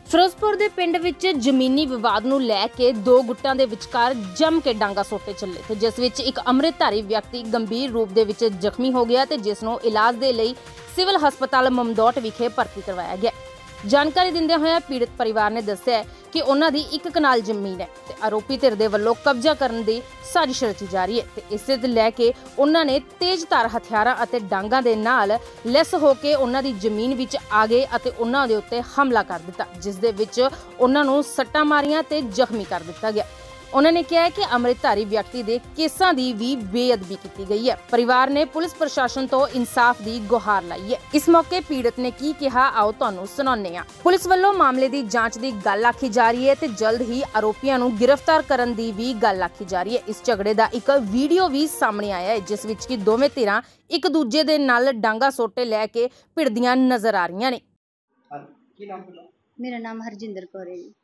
ਫਿਰੋਜ਼ਪੁਰ ਦੇ ਪਿੰਡ ਵਿੱਚ ਜ਼ਮੀਨੀ ਵਿਵਾਦ ਨੂੰ ਲੈ ਕੇ ਦੋ ਗੁੱਟਾਂ ਦੇ ਵਿਚਕਾਰ ਜੰਮ ਕੇ ਡਾਂਗਾ ਸੋਟੇ ਚੱਲੇ ਤੇ ਜਿਸ ਵਿੱਚ ਇੱਕ ਅੰਮ੍ਰਿਤਧਾਰੀ ਵਿਅਕਤੀ ਗੰਭੀਰ ਰੂਪ ਦੇ ਵਿੱਚ ਜ਼ਖਮੀ ਹੋ ਗਿਆ ਤੇ ਜਿਸ ਨੂੰ ਇਲਾਜ ਦੇ ਲਈ ਸਿਵਲ ਹਸਪਤਾਲ ਮਮਦੋਟ ਵਿਖੇ ਭਰਤੀ ਕਰਵਾਇਆ ਗਿਆ। ਜਾਣਕਾਰੀ ਦਿੰਦੇ ਹੋਏ ਪੀੜਤ ਪਰਿਵਾਰ ਨੇ ਦੱਸਿਆ ਕਿ ਉਹਨਾਂ ਦੀ 1 ਕਨਾਲ ਜ਼ਮੀਨ ਹੈ ਤੇ ਆਰੋਪੀ ਧਿਰ ਦੇ ਵੱਲੋਂ ਕਬਜ਼ਾ ਕਰਨ ਦੀ ਸਾਜ਼ਿਸ਼ ਰਚੀ ਜਾ ਰਹੀ ਹੈ ਤੇ ਇਸੇ ਦੇ ਲੈ ਕੇ ਉਹਨਾਂ ਨੇ ਤੇਜ਼ਧਾਰ ਹਥਿਆਰਾਂ ਅਤੇ ਡਾਂਗਾਂ ਦੇ ਨਾਲ ਲੈਸ ਹੋ ਕੇ ਉਹਨਾਂ ਦੀ ਜ਼ਮੀਨ ਵਿੱਚ ਆ ਗਏ ਅਤੇ ਉਹਨਾਂ ਦੇ ਉੱਤੇ ਹਮਲਾ ਕਰ ਦਿੱਤਾ, ਜਿਸ ਦੇ ਵਿੱਚ ਉਹਨਾਂ ਨੂੰ ਸੱਟਾਂ ਮਾਰੀਆਂ ਤੇ ਜ਼ਖਮੀ ਕਰ ਦਿੱਤਾ ਗਿਆ। ਉਹਨਾਂ ਨੇ ਕਿਹਾ ਕਿ ਅੰਮ੍ਰਿਤਧਾਰੀ ਵਿਅਕਤੀ ਦੇ ਕੇਸਾਂ ਦੀ ਵੀ ਬੇਅਦਬੀ ਕੀਤੀ ਗਈ ਹੈ। ਪਰਿਵਾਰ ਨੇ ਪੁਲਿਸ ਪ੍ਰਸ਼ਾਸਨ ਤੋਂ ਇਨਸਾਫ ਦੀ ਗੁਹਾਰ ਲਾਈ ਹੈ। ਇਸ ਮੌਕੇ ਪੀੜਤ ਨੇ ਕੀ ਕਿਹਾ, ਆਓ ਤੁਹਾਨੂੰ ਸੁਣਾਉਂਦੇ ਹਾਂ। ਪੁਲਿਸ ਵੱਲੋਂ ਮਾਮਲੇ ਦੀ ਜਾਂਚ ਦੀ ਗੱਲ ਆਖੀ ਜਾ ਰਹੀ ਹੈ ਤੇ ਜਲਦ ਹੀ ਆਰੋਪੀਆਂ ਨੂੰ ਗ੍ਰਿਫਤਾਰ ਕਰਨ ਦੀ ਵੀ ਗੱਲ ਆਖੀ ਜਾ ਰਹੀ ਹੈ। ਇਸ ਝਗੜੇ ਦਾ ਇੱਕ ਵੀਡੀਓ ਵੀ ਸਾਹਮਣੇ ਆਇਆ ਹੈ ਜਿਸ ਵਿੱਚ ਕਿ ਦੋਵੇਂ ਧਿਰਾਂ ਇੱਕ ਦੂਜੇ ਦੇ ਨਾਲ ਡਾਂਗਾ ਸੋਟੇ ਲੈ ਕੇ ਭਿੜਦੀਆਂ ਨਜ਼ਰ ਆ ਰਹੀਆਂ ਨੇ। ਕੀ ਨਾਮ ਤੁਹਾਡਾ? मेरा नाम हरजिंदर कौर है जी।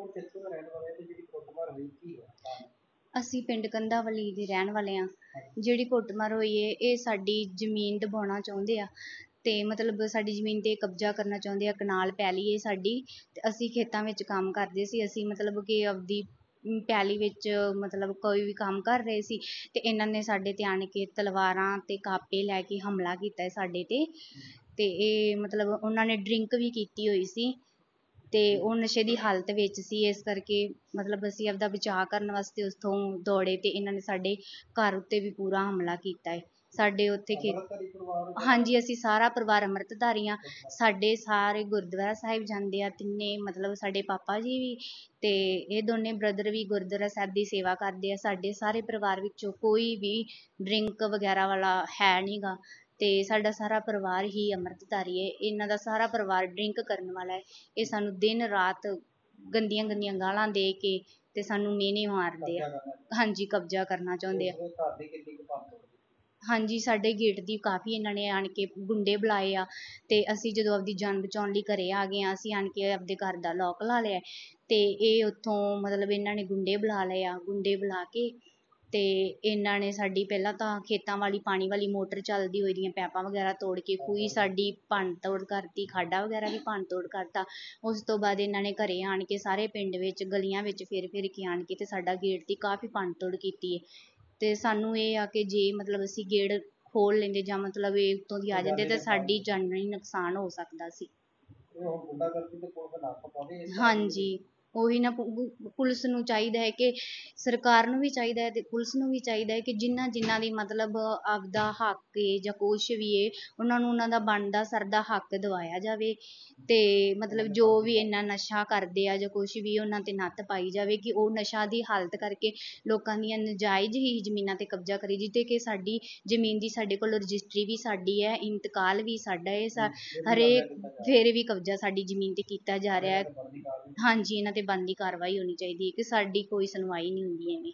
ਅਸੀਂ ਪਿੰਡ ਕੰਧਾਵਲੀ ਦੇ ਰਹਿਣ ਵਾਲੇ ਆ। ਜਿਹੜੀ ਕੁੱਟਮਾਰ ਹੋਈ ਹੈ ਇਹ ਸਾਡੀ ਜ਼ਮੀਨ ਦਬਾਉਣਾ ਚਾਹੁੰਦੇ ਆ ਤੇ ਮਤਲਬ ਸਾਡੀ ਜ਼ਮੀਨ ਤੇ ਕਬਜ਼ਾ ਕਰਨਾ ਚਾਹੁੰਦੇ ਆ। ਕਨਾਲ ਪੈਲੀ ਹੈ ਸਾਡੀ ਤੇ ਅਸੀਂ ਖੇਤਾਂ ਵਿੱਚ ਕੰਮ ਕਰਦੇ ਸੀ। ਅਸੀਂ ਮਤਲਬ ਕਿ ਆਪਦੀ ਪੈਲੀ ਵਿੱਚ ਮਤਲਬ ਕੋਈ ਵੀ ਕੰਮ ਕਰ ਰਹੇ ਸੀ ਤੇ ਇਹਨਾਂ ਨੇ ਸਾਡੇ ਤੇ ਆਣ ਕੇ ਤਲਵਾਰਾਂ ਤੇ ਕਾਪੇ ਲੈ ਕੇ ਹਮਲਾ ਕੀਤਾ ਹੈ ਸਾਡੇ ਤੇ ਇਹ ਮਤਲਬ ਉਹਨਾਂ ਨੇ ਡਰਿੰਕ ਵੀ ਕੀਤੀ ਹੋਈ ਸੀ ਤੇ ਉਹ ਨਸ਼ੇ ਦੀ ਹਾਲਤ ਵਿੱਚ ਸੀ। ਇਸ ਕਰਕੇ ਮਤਲਬ ਅਸੀਂ ਆਪਦਾ ਬਚਾਅ ਕਰਨ ਵਾਸਤੇ ਉੱਥੋਂ ਦੌੜੇ ਤੇ ਇਹਨਾਂ ਨੇ ਸਾਡੇ ਘਰ ਉੱਤੇ ਵੀ ਪੂਰਾ ਹਮਲਾ ਕੀਤਾ ਹੈ। ਸਾਡੇ ਉੱਥੇ ਹਾਂਜੀ, ਅਸੀਂ ਸਾਰਾ ਪਰਿਵਾਰ ਅੰਮ੍ਰਿਤਧਾਰੀ ਹਾਂ। ਸਾਡੇ ਸਾਰੇ ਗੁਰਦੁਆਰਾ ਸਾਹਿਬ ਜਾਂਦੇ ਆ ਤਿੰਨੇ, ਮਤਲਬ ਸਾਡੇ ਪਾਪਾ ਜੀ ਵੀ ਤੇ ਇਹ ਦੋਨੇ ਬ੍ਰਦਰ ਵੀ ਗੁਰਦੁਆਰਾ ਸਾਹਿਬ ਦੀ ਸੇਵਾ ਕਰਦੇ ਆ। ਸਾਡੇ ਸਾਰੇ ਪਰਿਵਾਰ ਵਿੱਚੋਂ ਕੋਈ ਵੀ ਡਰਿੰਕ ਵਗੈਰਾ ਵਾਲਾ ਹੈ ਨਹੀਂ ਗਾ ਤੇ ਸਾਡਾ ਸਾਰਾ ਪਰਿਵਾਰ ਹੀ ਅੰਮ੍ਰਿਤਧਾਰੀ ਹੈ। ਇਹਨਾਂ ਦਾ ਸਾਰਾ ਪਰਿਵਾਰ ਡਰਿੰਕ ਕਰਨ ਵਾਲਾ ਹੈ। ਇਹ ਸਾਨੂੰ ਦਿਨ ਰਾਤ ਗੰਦੀਆਂ ਗੰਦੀਆਂ ਗਾਲਾਂ ਦੇ ਕੇ ਤੇ ਸਾਨੂੰ ਮੇਨੇ ਮਾਰਦੇ ਆ। ਹਾਂਜੀ, ਕਬਜ਼ਾ ਕਰਨਾ ਚਾਹੁੰਦੇ ਆ। ਹਾਂਜੀ, ਸਾਡੇ ਗੇਟ ਦੀ ਕਾਫੀ ਇਹਨਾਂ ਨੇ ਆਣ ਕੇ ਗੁੰਡੇ ਬੁਲਾਏ ਆ ਤੇ ਅਸੀਂ ਜਦੋਂ ਆਪਦੀ ਜਾਨ ਬਚਾਉਣ ਲਈ ਘਰੇ ਆ ਗਏ ਆ, ਅਸੀਂ ਆਣ ਕੇ ਆਪਦੇ ਘਰ ਦਾ ਲੋਕ ਲਾ ਲਿਆ ਤੇ ਇਹ ਉੱਥੋਂ ਮਤਲਬ ਇਹਨਾਂ ਨੇ ਗੁੰਡੇ ਬੁਲਾ ਲਏ ਆ। ਗੁੰਡੇ ਬੁਲਾ ਕੇ ਤੇ ਇਹਨਾਂ ਨੇ ਸਾਡੀ ਪਹਿਲਾਂ ਤਾਂ ਖੇਤਾਂ ਵਾਲੀ ਪਾਣੀ ਵਾਲੀ ਮੋਟਰ ਚੱਲਦੀ ਹੋਈ ਦੀਆਂ ਪੈਪਾਂ ਵਗੈਰਾ ਤੋੜ ਕੇ ਖੂਹੀ ਸਾਡੀ ਭੰਨ ਤੋੜ ਕਰਤੀ, ਖਾਡਾ ਵਗੈਰਾ ਵੀ ਭੰਨ ਤੋੜ ਕਰਤਾ। ਉਸ ਤੋਂ ਬਾਅਦ ਇਹਨਾਂ ਨੇ ਘਰੇ ਆਣ ਕੇ ਸਾਰੇ ਪਿੰਡ ਵਿੱਚ ਗਲੀਆਂ ਵਿੱਚ ਫਿਰ ਕੇ ਆਣ ਕੇ ਤੇ ਸਾਡਾ ਗੇਟ ਦੀ ਕਾਫੀ ਭੰਨ ਤੋੜ ਕੀਤੀ ਹੈ ਤੇ ਸਾਨੂੰ ਇਹ ਆ ਕਿ ਜੇ ਮਤਲਬ ਅਸੀਂ ਗੇਟ ਖੋਲ ਲੈਂਦੇ ਜਾਂ ਮਤਲਬ ਇਹ ਉੱਤੋਂ ਦੀ ਆ ਜਾਂਦੇ ਤੇ ਸਾਡੀ ਜਾਨੀ ਨੁਕਸਾਨ ਹੋ ਸਕਦਾ ਸੀ। ਹਾਂਜੀ, ਉਹੀ ਨਾ, ਪੁਲਿਸ ਨੂੰ ਚਾਹੀਦਾ ਹੈ ਕਿ ਸਰਕਾਰ ਨੂੰ ਵੀ ਚਾਹੀਦਾ ਹੈ ਤੇ ਪੁਲਿਸ ਨੂੰ ਵੀ ਚਾਹੀਦਾ ਹੈ ਕਿ ਜਿਨ੍ਹਾਂ ਦੀ ਮਤਲਬ ਆਪਦਾ ਹੱਕ ਹੈ ਜਾਂ ਕੁਛ ਵੀ ਹੈ ਉਹਨਾਂ ਨੂੰ ਉਹਨਾਂ ਦਾ ਬਣਦਾ ਸਰਦਾ ਹੱਕ ਦਿਵਾਇਆ ਜਾਵੇ ਤੇ ਮਤਲਬ ਜੋ ਵੀ ਇੰਨਾ ਨਸ਼ਾ ਕਰਦੇ ਆ ਜਾਂ ਕੁਛ ਵੀ ਉਹਨਾਂ ਤੇ ਨੱਥ ਪਾਈ ਜਾਵੇ ਕਿ ਉਹ ਨਸ਼ਾ ਦੀ ਹਾਲਤ ਕਰਕੇ ਲੋਕਾਂ ਦੀਆਂ ਨਜਾਇਜ਼ ਹੀ ਜ਼ਮੀਨਾਂ ਤੇ ਕਬਜ਼ਾ ਕਰੀ, ਜਿੱਤੇ ਕਿ ਸਾਡੀ ਜ਼ਮੀਨ ਦੀ ਸਾਡੇ ਕੋਲ ਰਜਿਸਟਰੀ ਵੀ ਸਾਡੀ ਹੈ, ਇੰਤਕਾਲ ਵੀ ਸਾਡਾ ਹੈ, ਹਰੇਕ ਫਿਰ ਵੀ ਕਬਜ਼ਾ ਸਾਡੀ ਜ਼ਮੀਨ ਤੇ ਕੀਤਾ ਜਾ ਰਿਹਾ ਹੈ। ਹਾਂਜੀ, ਇਹਨਾਂ ਤੇ ਬਣਦੀ ਕਾਰਵਾਈ ਹੋਣੀ ਚਾਹੀਦੀ ਹੈ ਕਿ ਸਾਡੀ ਕੋਈ ਸੁਣਵਾਈ ਨਹੀਂ ਹੁੰਦੀ ਐਵੇਂ।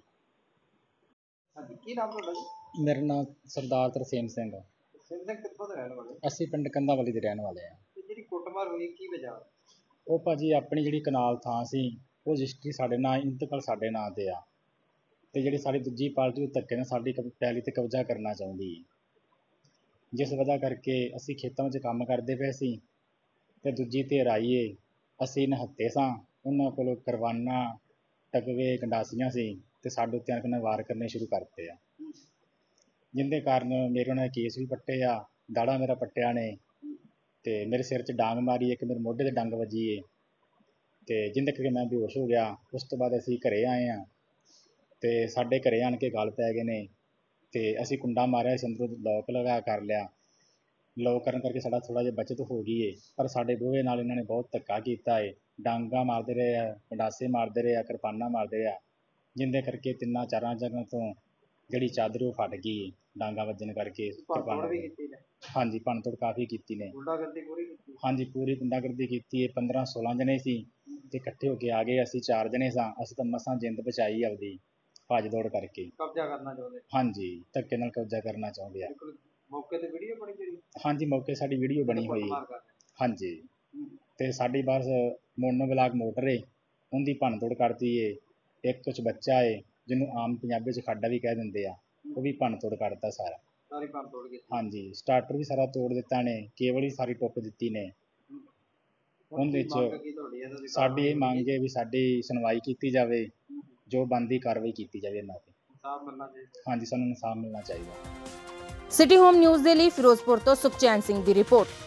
ਕੀ ਨਾਮ ਤੁਹਾਡਾ ਜੀ? ਮੇਰਾ ਨਾਮ ਸਰਦਾਰ ਤਰਸੇਮ ਸਿੰਘ। ਕਿੱਥੋਂ ਦੇ ਰਹਿਣ ਵਾਲੇ? ਅਸੀਂ ਪਿੰਡ ਕੰਧਾਵਲੀ ਦੇ ਰਹਿਣ ਵਾਲੇ ਹਾਂ। ਤੇ ਜਿਹੜੀ ਕੁੱਟਮਾਰ ਹੋਈ ਕੀ ਵਜ੍ਹਾ? ਉਹ ਭਾਜੀ ਆਪਣੀ ਜਿਹੜੀ ਕਨਾਲ ਥਾਂ ਸੀ ਉਹ ਰਜਿਸਟਰੀ ਸਾਡੇ ਨਾਂ, ਇੰਤਕਾਲ ਸਾਡੇ ਨਾਂ ਤੇ ਆ ਤੇ ਜਿਹੜੀ ਸਾਡੀ ਦੂਜੀ ਪਾਰਟੀ ਉਹ ਧੱਕੇ ਨਾਲ ਸਾਡੀ ਪੈਲੀ ਤੇ ਕਬਜ਼ਾ ਕਰਨਾ ਚਾਹੁੰਦੀ ਹੈ, ਜਿਸ ਵਜ੍ਹਾ ਕਰਕੇ ਅਸੀਂ ਖੇਤਾਂ ਵਿੱਚ ਕੰਮ ਕਰਦੇ ਪਏ ਸੀ ਤੇ ਦੂਜੀ ਧਿਰ ਆਈਏ। ਅਸੀਂ ਨਿਹੱਥੇ ਸਾਂ, ਉਹਨਾਂ ਕੋਲੋਂ ਕਰਵਾਨਾ, ਟਕਵੇ, ਗੰਡਾਸੀਆਂ ਸੀ ਤੇ ਸਾਡੇ ਉੱਤੇ ਆਣ ਵਾਰ ਕਰਨੇ ਸ਼ੁਰੂ ਕਰਤੇ ਆ, ਜਿਹਦੇ ਕਾਰਨ ਮੇਰੇ ਉਹਨਾਂ ਨੇ ਕੇਸ ਵੀ ਪੱਟੇ ਆ। ਦਾੜਾ ਮੇਰਾ ਪੱਟਿਆ ਨੇ ਤੇ ਮੇਰੇ ਸਿਰ 'ਚ ਡਾਂਗ ਮਾਰੀ, ਇੱਕ ਮੇਰੇ ਮੋਢੇ 'ਤੇ ਡੰਗ ਵੱਜੀ ਏ ਤੇ ਜਿਹਦੇ ਕਰਕੇ ਮੈਂ ਬੇਹੋਸ਼ ਹੋ ਗਿਆ। ਉਸ ਤੋਂ ਬਾਅਦ ਅਸੀਂ ਘਰੇ ਆਏ ਹਾਂ ਤੇ ਸਾਡੇ ਘਰੇ ਆਣ ਕੇ ਗਲ ਪੈ ਗਏ ਨੇ ਤੇ ਅਸੀਂ ਕੁੰਡਾ ਮਾਰਿਆ, ਅੰਦਰੋਂ ਲੋਕ ਲਗਾ ਕਰ ਲਿਆ। ਲੋਕ ਕਰਨ ਕਰਕੇ ਸਾਡਾ ਥੋੜ੍ਹਾ ਜਿਹਾ ਬਚਤ ਹੋ ਗਈ ਏ, ਪਰ ਸਾਡੇ ਬੂਹੇ ਨਾਲ ਇਹਨਾਂ ਨੇ ਬਹੁਤ ਧੱਕਾ ਕੀਤਾ ਏ। ਡਾਂਗਾ ਮਾਰਦੇ ਰਹੇ ਆ, ਗੰਡਾਸੇ ਮਾਰਦੇ ਰਹੇ ਆ, ਕਿਰਪਾਨਾਂ ਮਾਰਦੇ ਰਹੇ ਆ, ਜਿਹਦੇ ਕਰਕੇ 3-4 ਜਗ੍ਹਾ ਤੋਂ ਜਿਹੜੀ ਚਾਦਰ ਉਹ ਫਟ ਗਈ ਡਾਂਗਾ ਵੱਜਣ ਕਰਕੇ। ਹਾਂਜੀ, ਭੰਨ ਤੋੜ ਕਾਫੀ ਕੀਤੀ ਨੇ। ਹਾਂਜੀ, ਪੂਰੀ ਗੁੰਡਾਗਰਦੀ ਕੀਤੀ ਹੈ। 15-16 ਜਣੇ ਸੀ ਤੇ ਇਕੱਠੇ ਹੋ ਕੇ ਆ ਗਏ। ਅਸੀਂ 4 ਜਣੇ ਸਾਂ। ਅਸੀਂ ਤਾਂ ਮਸਾਂ ਜਿੰਦ ਬਚਾਈ ਆਪਦੀ ਭੱਜ ਦੌੜ ਕਰਕੇ। ਕਬਜ਼ਾ ਕਰਨਾ ਚਾਹੁੰਦੇ? ਹਾਂਜੀ, ਧੱਕੇ ਨਾਲ ਕਬਜ਼ਾ ਕਰਨਾ ਚਾਹੁੰਦੇ ਆ। ਮੌਕੇ ਤੇ ਵੀਡੀਓ ਬਣੀ ਜਿਹੜੀ? ਹਾਂਜੀ, ਮੌਕੇ ਸਾਡੀ ਵੀਡੀਓ ਬਣੀ ਹੋਈ। ਹਾਂਜੀ, ਤੇ ਸਾਡੀ ਬਸ ਮੋਨੋ ਬਲਾਕ ਮੋਟਰ ਏ, ਉਹਦੀ ਭੰਨ ਤੋੜ ਕਰਤੀ ਏ। ਇੱਕ ਕੁਛ ਬੱਚਾ ਏ ਜਿਹਨੂੰ ਆਮ ਪੰਜਾਬੀ 'ਚ ਖਾਡਾ ਵੀ ਕਹਿ ਦਿੰਦੇ ਆ, ਉਹ ਵੀ ਭੰਨ ਤੋੜ ਕਰਤਾ ਸਾਰਾ। ਸਾਰੀ ਭੰਨ ਤੋੜ ਕੀਤੀ? ਹਾਂਜੀ, ਸਟਾਰਟਰ ਵੀ ਸਾਰਾ ਤੋੜ ਦਿੱਤਾ ਨੇ, ਕੇਬਲ ਵੀ ਸਾਰੀ ਟੁੱਕ ਦਿੱਤੀ ਨੇ। ਉਹਦੇ 'ਚ ਸਾਡੀ ਇਹ ਮੰਗ ਹੈ ਵੀ ਸਾਡੀ ਸੁਣਵਾਈ ਕੀਤੀ ਜਾਵੇ, ਜੋ ਬਣਦੀ ਕਾਰਵਾਈ ਕੀਤੀ ਜਾਵੇ ਇਹਨਾਂ 'ਤੇ। ਇਨਸਾਫ ਮਿਲਣਾ ਚਾਹੀਦਾ। ਹਾਂਜੀ, ਸਾਨੂੰ ਇਨਸਾਫ ਮਿਲਣਾ ਚਾਹੀਦਾ। ਸਿਟੀ ਹੋਮ ਨਿਊਜ਼ ਦੇ ਲਈ ਫਿਰੋਜ਼ਪੁਰ ਤੋਂ ਸੁਖਚੈਨ ਸਿੰਘ ਦੀ ਰਿਪੋਰਟ।